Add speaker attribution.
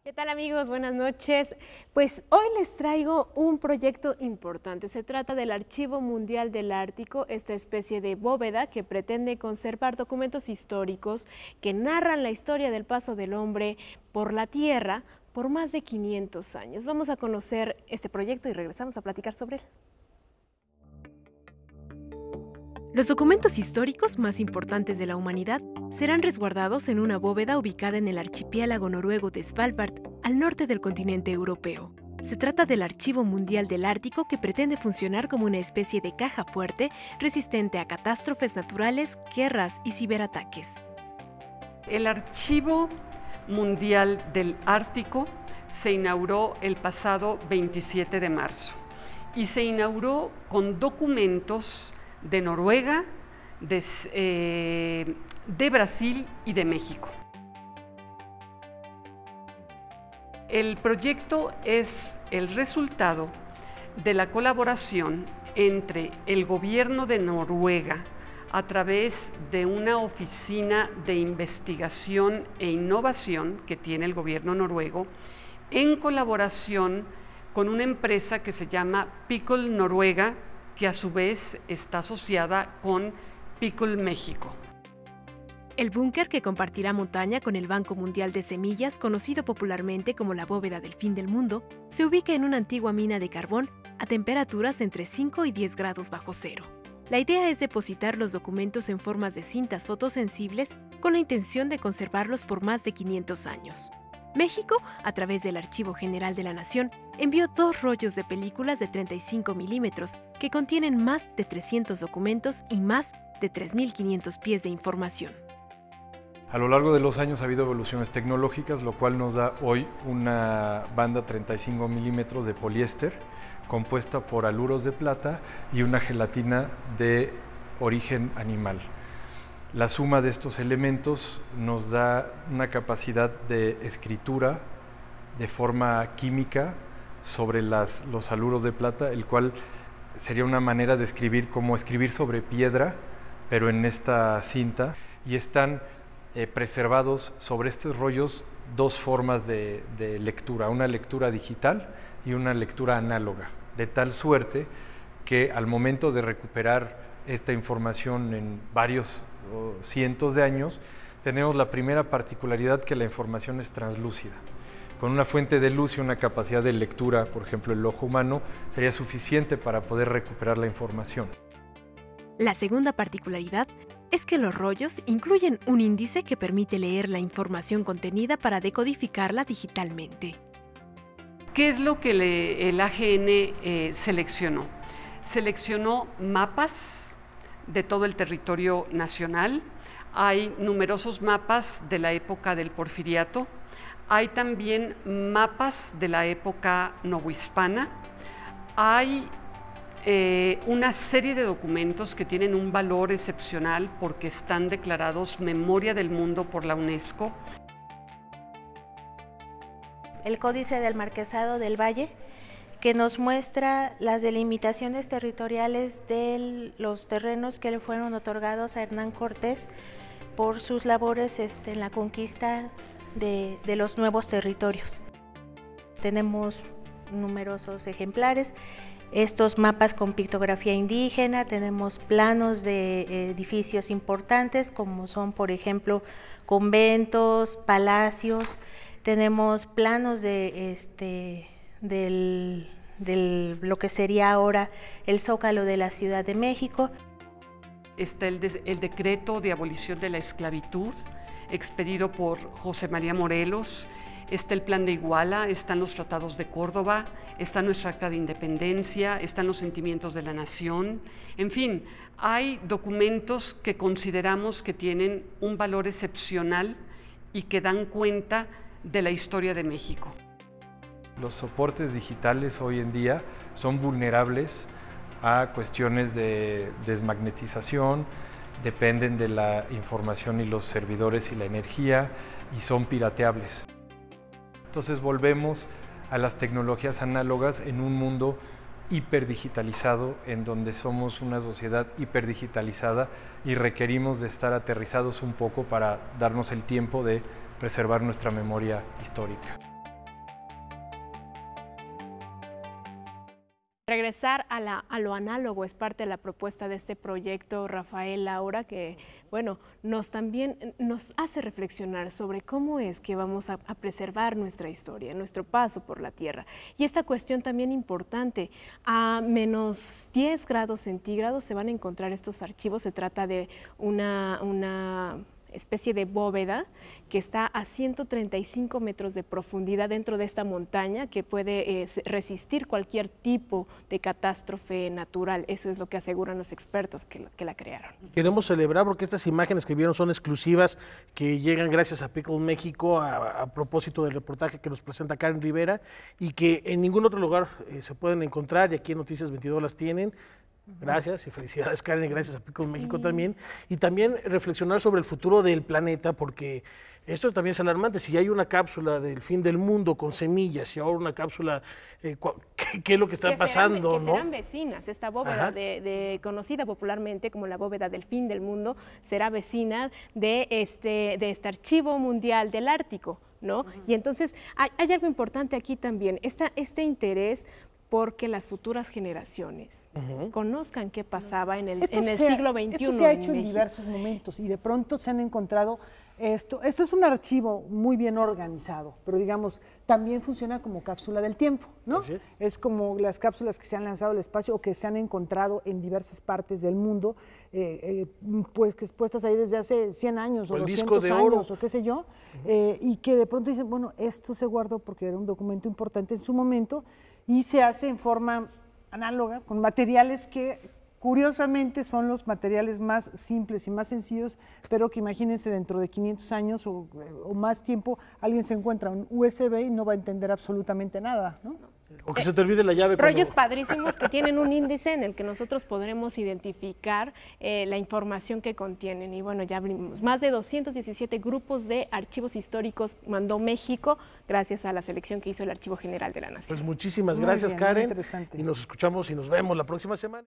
Speaker 1: ¿Qué tal amigos? Buenas noches. Pues hoy les traigo un proyecto importante. Se trata del Archivo Mundial del Ártico, esta especie de bóveda que pretende conservar documentos históricos que narran la historia del paso del hombre por la Tierra por más de 500 años. Vamos a conocer este proyecto y regresamos a platicar sobre él. Los documentos históricos más importantes de la humanidad serán resguardados en una bóveda ubicada en el archipiélago noruego de Svalbard, al norte del continente europeo. Se trata del Archivo Mundial del Ártico, que pretende funcionar como una especie de caja fuerte resistente a catástrofes naturales, guerras y ciberataques.
Speaker 2: El Archivo Mundial del Ártico se inauguró el pasado 27 de marzo y se inauguró con documentos de Noruega, de Brasil y de México. El proyecto es el resultado de la colaboración entre el gobierno de Noruega a través de una oficina de investigación e innovación que tiene el gobierno noruego, en colaboración con una empresa que se llama Pickle Noruega, que a su vez está asociada con Pickle México.
Speaker 1: El búnker, que compartirá montaña con el Banco Mundial de Semillas, conocido popularmente como la bóveda del fin del mundo, se ubica en una antigua mina de carbón a temperaturas entre 5 y 10 grados bajo cero. La idea es depositar los documentos en formas de cintas fotosensibles con la intención de conservarlos por más de 500 años. México, a través del Archivo General de la Nación, envió 2 rollos de películas de 35 milímetros que contienen más de 300 documentos y más de 3.500 pies de información.
Speaker 3: A lo largo de los años ha habido evoluciones tecnológicas, lo cual nos da hoy una banda 35 milímetros de poliéster compuesta por haluros de plata y una gelatina de origen animal. La suma de estos elementos nos da una capacidad de escritura de forma química sobre los haluros de plata, el cual sería una manera de escribir como escribir sobre piedra, pero en esta cinta, y están preservados sobre estos rollos 2 formas de lectura, una lectura digital y una lectura análoga, de tal suerte que al momento de recuperar esta información en varios cientos de años, tenemos la primera particularidad, que la información es translúcida. Con una fuente de luz y una capacidad de lectura, por ejemplo el ojo humano, sería suficiente para poder recuperar la información.
Speaker 1: La segunda particularidad es que los rollos incluyen un índice que permite leer la información contenida para decodificarla digitalmente.
Speaker 2: ¿Qué es lo que el AGN seleccionó? Seleccionó mapas de todo el territorio nacional. Hay numerosos mapas de la época del Porfiriato. Hay también mapas de la época novohispana. Hay una serie de documentos que tienen un valor excepcional porque están declarados Memoria del Mundo por la UNESCO.
Speaker 4: El Códice del Marquesado del Valle, que nos muestra las delimitaciones territoriales de los terrenos que le fueron otorgados a Hernán Cortés por sus labores en la conquista de los nuevos territorios. Tenemos numerosos ejemplares, estos mapas con pictografía indígena, tenemos planos de edificios importantes como son, por ejemplo, conventos, palacios, tenemos planos de lo que sería ahora el Zócalo de la Ciudad de México.
Speaker 2: Está el decreto de abolición de la esclavitud, expedido por José María Morelos. Está el Plan de Iguala, están los tratados de Córdoba, está nuestra Acta de Independencia, están los sentimientos de la nación. En fin, hay documentos que consideramos que tienen un valor excepcional y que dan cuenta de la historia de México.
Speaker 3: Los soportes digitales hoy en día son vulnerables a cuestiones de desmagnetización, dependen de la información y los servidores y la energía, y son pirateables. Entonces volvemos a las tecnologías análogas en un mundo hiperdigitalizado, en donde somos una sociedad hiperdigitalizada y requerimos de estar aterrizados un poco para darnos el tiempo de preservar nuestra memoria histórica.
Speaker 1: Regresar a lo análogo es parte de la propuesta de este proyecto, Rafael, Laura, que bueno, también nos hace reflexionar sobre cómo es que vamos a preservar nuestra historia, nuestro paso por la Tierra. Y esta cuestión también importante, a menos 10 grados centígrados se van a encontrar estos archivos. Se trata de una especie de bóveda que está a 135 metros de profundidad dentro de esta montaña, que puede resistir cualquier tipo de catástrofe natural. Eso es lo que aseguran los expertos que la crearon.
Speaker 5: Queremos celebrar porque estas imágenes que vieron son exclusivas, que llegan gracias a Pickle México a propósito del reportaje que nos presenta Karen Rivera, y que en ningún otro lugar se pueden encontrar, y aquí en Noticias 22 las tienen. Gracias y felicidades, Karen, gracias a Pickle México también. Y también reflexionar sobre el futuro del planeta, porque esto también es alarmante. Si hay una cápsula del fin del mundo con semillas y ahora una cápsula, ¿qué es lo que está pasando?
Speaker 1: Serán vecinas. Esta bóveda, conocida popularmente como la bóveda del fin del mundo, será vecina de este archivo mundial del Ártico, ¿no? Y entonces hay algo importante aquí también, este interés porque las futuras generaciones conozcan qué pasaba en el siglo XXI.
Speaker 6: Esto se ha hecho en diversos momentos y de pronto se han encontrado esto. Esto es un archivo muy bien organizado, pero digamos, también funciona como cápsula del tiempo, ¿no? ¿Sí? Es como las cápsulas que se han lanzado al espacio o que se han encontrado en diversas partes del mundo, pues expuestas ahí desde hace 100 años o 200 años o qué sé yo, y que de pronto dicen, bueno, esto se guardó porque era un documento importante en su momento, y se hace en forma análoga, con materiales que curiosamente son los materiales más simples y más sencillos, pero que imagínense dentro de 500 años o más tiempo, alguien se encuentra un USB y no va a entender absolutamente nada, ¿no?
Speaker 5: O que se te olvide la llave.
Speaker 1: Rollos padrísimos que tienen un índice en el que nosotros podremos identificar la información que contienen. Y bueno, ya vimos, más de 217 grupos de archivos históricos mandó México gracias a la selección que hizo el Archivo General de la Nación.
Speaker 5: Pues muchísimas gracias, Karen.
Speaker 6: Muy interesante.
Speaker 5: Y nos escuchamos y nos vemos la próxima semana.